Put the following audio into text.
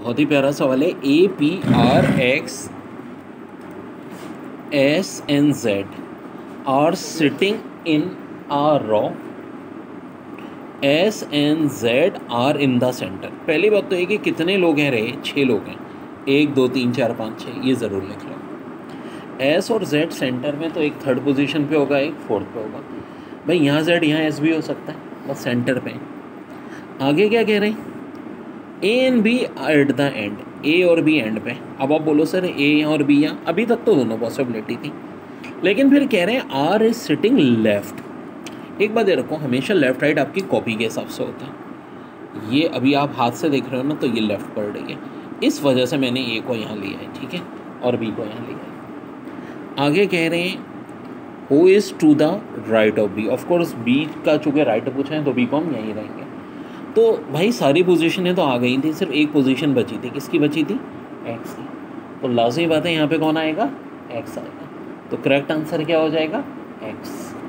बहुत ही प्यारा सवाल है। A P R X S N Z R sitting in a row, S N Z R in the centre. पहली बात तो ये कि कितने लोग हैं रहे, 6 लोग हैं, 1 2 3 4 5 6, ये ज़रूर लिख लो। एस और जेड सेंटर में, तो एक थर्ड पोजीशन पे होगा, एक फोर्थ पे होगा। भाई यहाँ जेड यहाँ एस भी हो सकता है, बस सेंटर पे। आगे क्या कह रहे हैं, A and B at the end, A और बी एंड पे। अब आप बोलो सर ए यहाँ और बी यहाँ, अभी तक तो दोनों पॉसिबिलिटी थी, लेकिन फिर कह रहे हैं आर इज सिटिंग लेफ्ट। एक बात ये रखो, हमेशा लेफ्ट राइट आपकी कॉपी के हिसाब से होता है। ये अभी आप हाथ से देख रहे हो ना, तो ये लेफ्ट पड़ रही है, इस वजह से मैंने ए को यहाँ लिया है, ठीक है, और बी को यहाँ लिया है। आगे कह रहे हैं who is to the right of B. Of course B का चूँकि राइट पूछा है तो बी को हम यहीं रहेंगे। तो भाई सारी पोजीशनें तो आ गई थी, सिर्फ एक पोजीशन बची थी। किसकी बची थी? एक्स की। तो लाजमी बात है यहाँ पे कौन आएगा? एक्स आएगा। तो करेक्ट आंसर क्या हो जाएगा? एक्स।